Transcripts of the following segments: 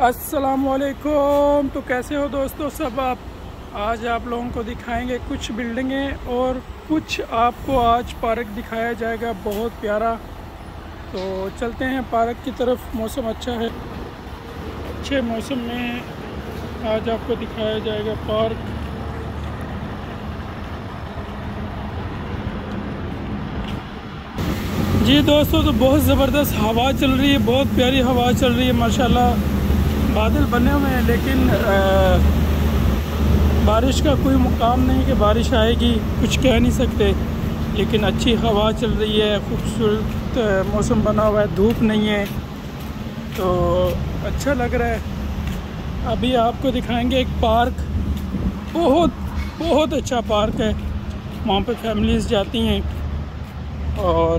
अस्सलामुअलैकुम। तो कैसे हो दोस्तों सब आप। आज आप लोगों को दिखाएंगे कुछ बिल्डिंगें और कुछ आपको आज पार्क दिखाया जाएगा बहुत प्यारा। तो चलते हैं पार्क की तरफ। मौसम अच्छा है, अच्छे मौसम में आज आपको दिखाया जाएगा पार्क। जी दोस्तों, तो बहुत ज़बरदस्त हवा चल रही है, बहुत प्यारी हवा चल रही है माशाल्लाह। बादल बने हुए हैं लेकिन बारिश का कोई मुकाम नहीं कि बारिश आएगी, कुछ कह नहीं सकते। लेकिन अच्छी हवा चल रही है, खूबसूरत मौसम बना हुआ है, धूप नहीं है, तो अच्छा लग रहा है। अभी आपको दिखाएंगे एक पार्क, बहुत अच्छा पार्क है। वहाँ पे फैमिलीज़ जाती हैं और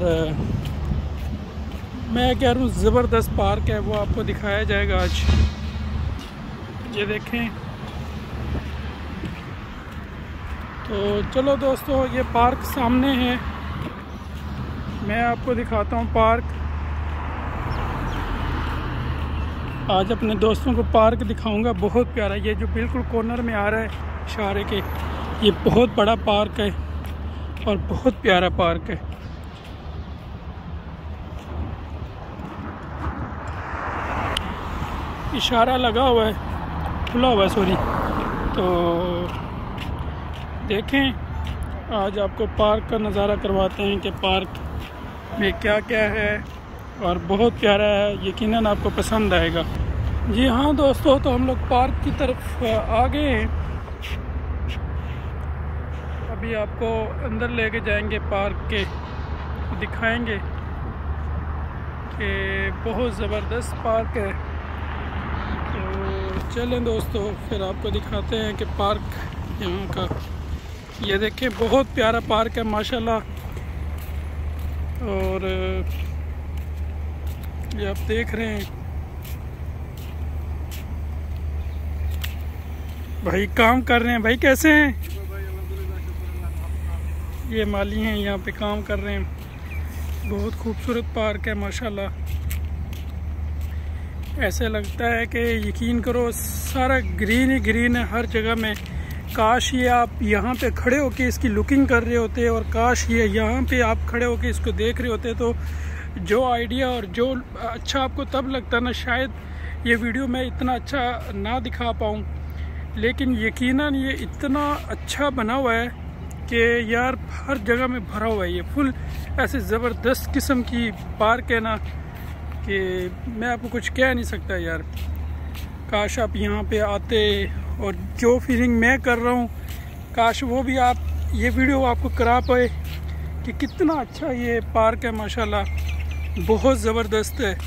मैं कह रहा हूँ ज़बरदस्त पार्क है, वो आपको दिखाया जाएगा आज। ये देखें। तो चलो दोस्तों, ये पार्क सामने है, मैं आपको दिखाता हूँ पार्क। आज अपने दोस्तों को पार्क दिखाऊंगा, बहुत प्यारा। ये जो बिल्कुल कॉर्नर में आ रहा है इशारे के, ये बहुत बड़ा पार्क है और बहुत प्यारा पार्क है। इशारा लगा हुआ है, खुला हुआ है, सॉरी। तो देखें, आज आपको पार्क का नज़ारा करवाते हैं कि पार्क में क्या क्या है, और बहुत प्यारा है, यकीनन आपको पसंद आएगा। जी हाँ दोस्तों, तो हम लोग पार्क की तरफ आ गए हैं। अभी आपको अंदर लेके जाएंगे, पार्क के दिखाएंगे कि बहुत ज़बरदस्त पार्क है। तो चलें दोस्तों, फिर आपको दिखाते हैं कि पार्क यहाँ का। ये देखें, बहुत प्यारा पार्क है माशाल्लाह। और ये आप देख रहे हैं, भाई काम कर रहे हैं। भाई कैसे हैं? ये माली हैं, यहाँ पे काम कर रहे हैं। बहुत खूबसूरत पार्क है माशाल्लाह। ऐसे लगता है कि यकीन करो सारा ग्रीन ही ग्रीन है हर जगह में। काश ये आप यहाँ पे खड़े होके इसकी लुकिंग कर रहे होते, और काश ये यहाँ पे आप खड़े होके इसको देख रहे होते, तो जो आइडिया और जो अच्छा आपको तब लगता ना, शायद ये वीडियो मैं इतना अच्छा ना दिखा पाऊँ। लेकिन यकीनन ये इतना अच्छा बना हुआ है कि यार हर जगह में भरा हुआ है। ये फुल ऐसे ज़बरदस्त किस्म की पार्क है ना कि मैं आपको कुछ कह नहीं सकता यार। काश आप यहाँ पे आते, और जो फीलिंग मैं कर रहा हूँ, काश वो भी आप ये वीडियो आपको करा पाए कि कितना अच्छा ये पार्क है माशाल्लाह, बहुत ज़बरदस्त है।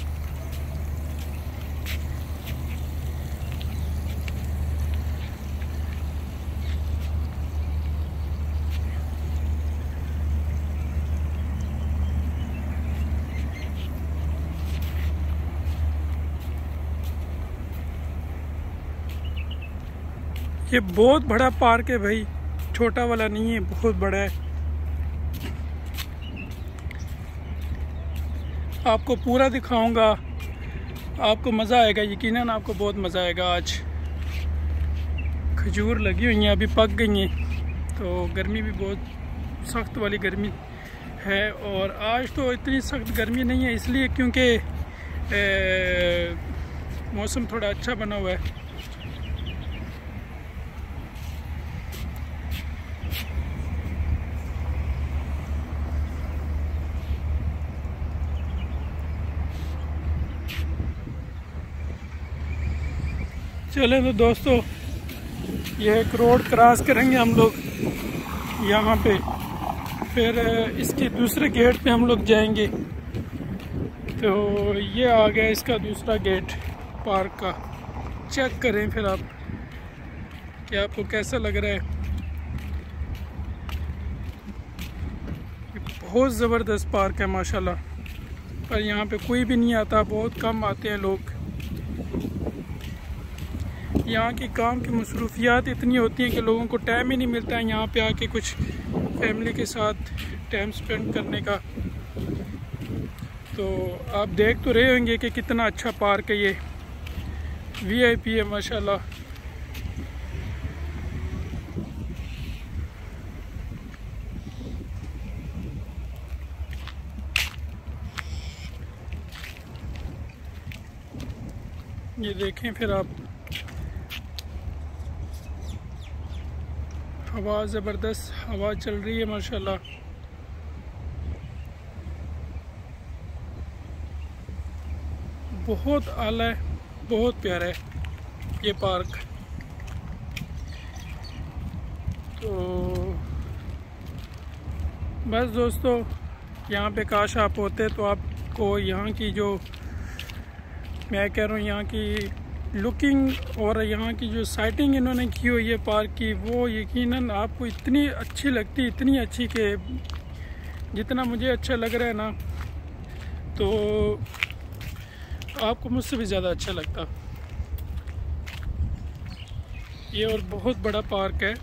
ये बहुत बड़ा पार्क है भाई, छोटा वाला नहीं है, बहुत बड़ा है। आपको पूरा दिखाऊंगा, आपको मज़ा आएगा, यकीनन आपको बहुत मज़ा आएगा। आज खजूर लगी हुई हैं, अभी पक गई हैं, तो गर्मी भी बहुत सख्त वाली गर्मी है। और आज तो इतनी सख्त गर्मी नहीं है, इसलिए क्योंकि मौसम थोड़ा अच्छा बना हुआ है। चलें तो दोस्तों, ये एक रोड क्रॉस करेंगे हम लोग यहाँ पे, फिर इसके दूसरे गेट पे हम लोग जाएंगे। तो ये आ गया इसका दूसरा गेट पार्क का। चेक करें फिर आप कि आपको कैसा लग रहा है। बहुत ज़बरदस्त पार्क है माशाल्लाह, पर यहाँ पे कोई भी नहीं आता, बहुत कम आते हैं लोग। यहाँ की काम की मसरूफियात इतनी होती हैं कि लोगों को टाइम ही नहीं मिलता है यहाँ पे आके कुछ फैमिली के साथ टाइम स्पेंड करने का। तो आप देख तो रहे होंगे कि कितना अच्छा पार्क है ये। VIP है माशाल्लाह। ये देखें फिर आप, हवा ज़बरदस्त हवा चल रही है माशाल्लाह। बहुत आला है, बहुत प्यारा है ये पार्क। तो बस दोस्तों, यहाँ पे काश आप होते तो आपको यहाँ की जो मैं कह रहा हूँ यहाँ की लुकिंग और यहाँ की जो साइटिंग इन्होंने की हुई है पार्क की, वो यकीनन आपको इतनी अच्छी लगती, इतनी अच्छी कि जितना मुझे अच्छा लग रहा है ना, तो आपको मुझसे भी ज़्यादा अच्छा लगता। ये और बहुत बड़ा पार्क है।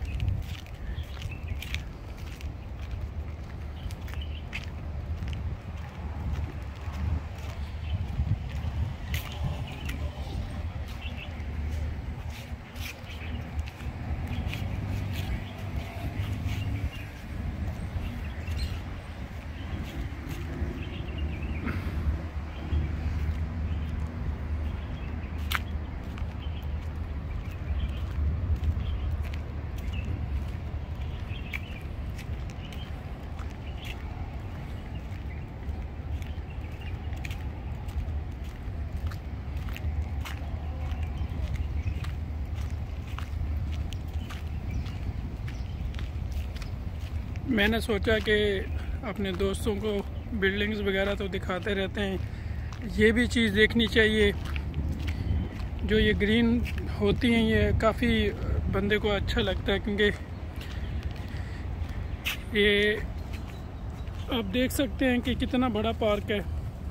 मैंने सोचा कि अपने दोस्तों को बिल्डिंग्स वगैरह तो दिखाते रहते हैं, ये भी चीज़ देखनी चाहिए। जो ये ग्रीन होती हैं ये काफ़ी बंदे को अच्छा लगता है, क्योंकि ये आप देख सकते हैं कि कितना बड़ा पार्क है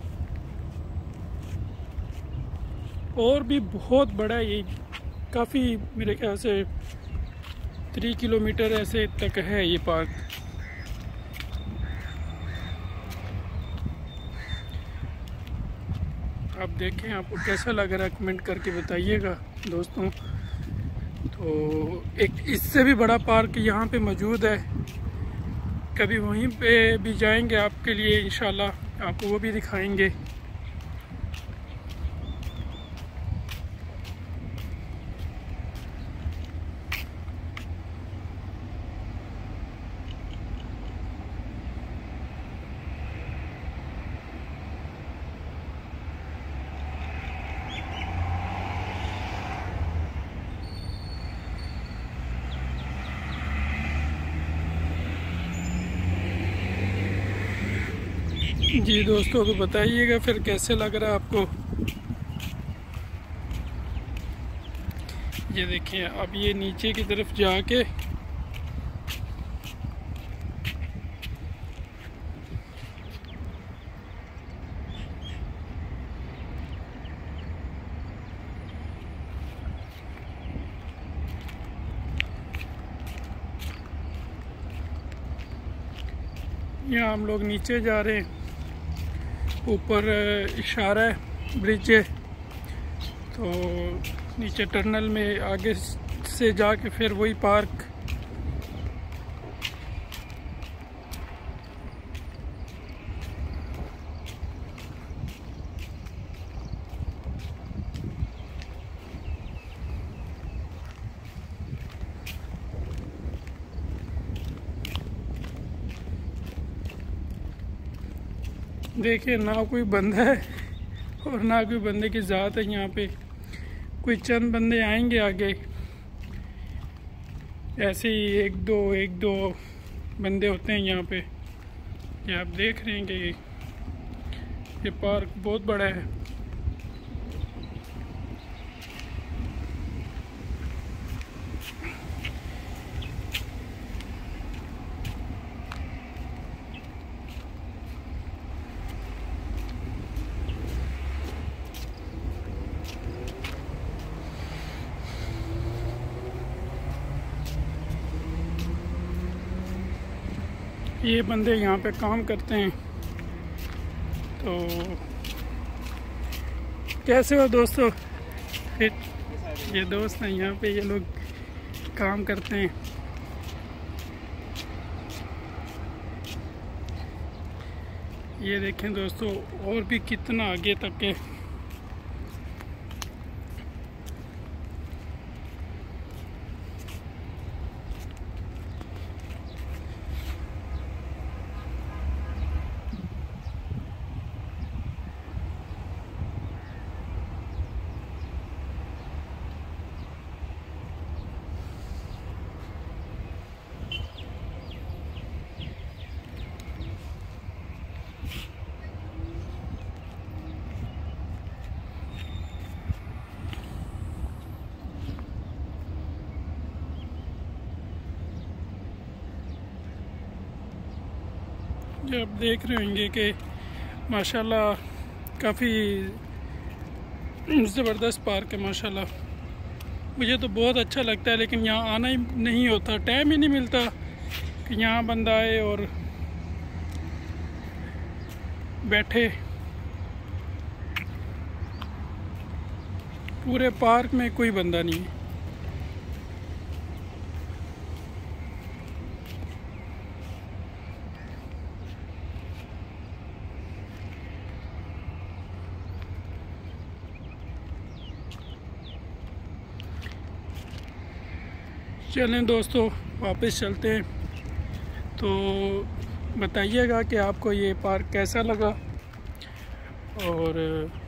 और भी बहुत बड़ा है। ये काफ़ी मेरे ख्याल से 3 किलोमीटर ऐसे तक है ये पार्क। आप देखें, आपको कैसा लग रहा है कमेंट करके बताइएगा दोस्तों। तो एक इससे भी बड़ा पार्क यहाँ पे मौजूद है, कभी वहीं पे भी जाएंगे आपके लिए इंशाल्लाह, आपको वो भी दिखाएंगे। जी दोस्तों, तो बताइएगा फिर कैसे लग रहा है आपको। ये देखिए, अब ये नीचे की तरफ जाके यहाँ हम लोग नीचे जा रहे हैं। ऊपर इशारा है, ब्रिज है, तो नीचे टनल में आगे से जाके फिर वही पार्क। देखिए, ना कोई बंदा है और ना कोई बंदे की ज़ात है यहाँ पे। कोई चंद बंदे आएंगे आगे, ऐसे ही एक दो बंदे होते हैं यहाँ पे। ये आप देख रहे हैं कि ये पार्क बहुत बड़ा है। ये बंदे यहाँ पे काम करते हैं। तो कैसे हो दोस्तों? फिर ये दोस्त हैं यहाँ पे, ये लोग काम करते हैं। ये देखें दोस्तों, और भी कितना आगे तक है। जो आप देख रहे होंगे कि माशाल्लाह काफ़ी ज़बरदस्त पार्क है माशाल्लाह। मुझे तो बहुत अच्छा लगता है, लेकिन यहाँ आना ही नहीं होता, टाइम ही नहीं मिलता कि यहाँ बंदा आए और बैठे। पूरे पार्क में कोई बंदा नहीं है। चलें दोस्तों, वापस चलते हैं। तो बताइएगा कि आपको ये पार्क कैसा लगा, और